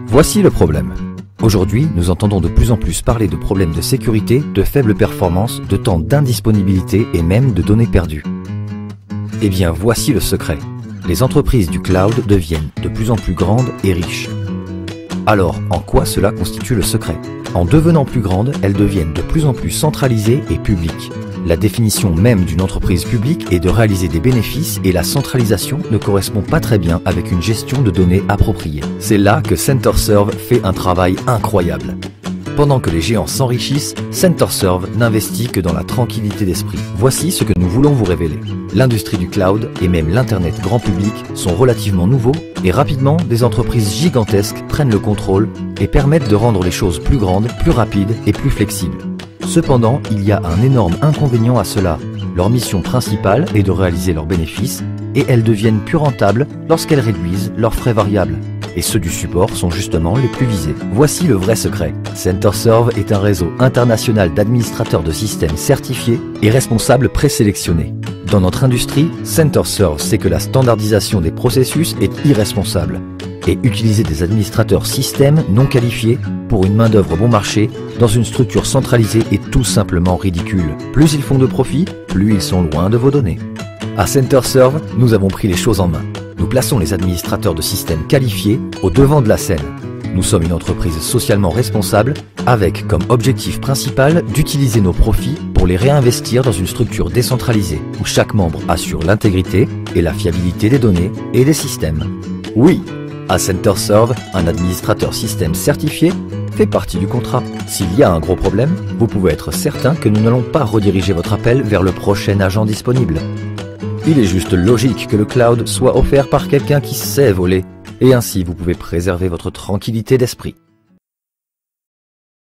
Voici le problème. Aujourd'hui, nous entendons de plus en plus parler de problèmes de sécurité, de faible performance, de temps d'indisponibilité et même de données perdues. Eh bien, voici le secret. Les entreprises du cloud deviennent de plus en plus grandes et riches. Alors, en quoi cela constitue le secret? En devenant plus grandes, elles deviennent de plus en plus centralisées et publiques. La définition même d'une entreprise publique est de réaliser des bénéfices et la centralisation ne correspond pas très bien avec une gestion de données appropriée. C'est là que CenterServe fait un travail incroyable. Pendant que les géants s'enrichissent, CenterServe n'investit que dans la tranquillité d'esprit. Voici ce que nous voulons vous révéler. L'industrie du cloud et même l'Internet grand public sont relativement nouveaux et rapidement, des entreprises gigantesques prennent le contrôle et permettent de rendre les choses plus grandes, plus rapides et plus flexibles. Cependant, il y a un énorme inconvénient à cela. Leur mission principale est de réaliser leurs bénéfices et elles deviennent plus rentables lorsqu'elles réduisent leurs frais variables. Et ceux du support sont justement les plus visés. Voici le vrai secret. CenterServe est un réseau international d'administrateurs de systèmes certifiés et responsables présélectionnés. Dans notre industrie, CenterServe sait que la standardisation des processus est irresponsable. Et utiliser des administrateurs système non qualifiés pour une main-d'œuvre bon marché dans une structure centralisée est tout simplement ridicule. Plus ils font de profit, plus ils sont loin de vos données. À CenterServe, nous avons pris les choses en main. Nous plaçons les administrateurs de systèmes qualifiés au devant de la scène. Nous sommes une entreprise socialement responsable avec comme objectif principal d'utiliser nos profits pour les réinvestir dans une structure décentralisée où chaque membre assure l'intégrité et la fiabilité des données et des systèmes. Oui, à CenterServe, un administrateur système certifié fait partie du contrat. S'il y a un gros problème, vous pouvez être certain que nous n'allons pas rediriger votre appel vers le prochain agent disponible. Il est juste logique que le cloud soit offert par quelqu'un qui sait voler, et ainsi vous pouvez préserver votre tranquillité d'esprit.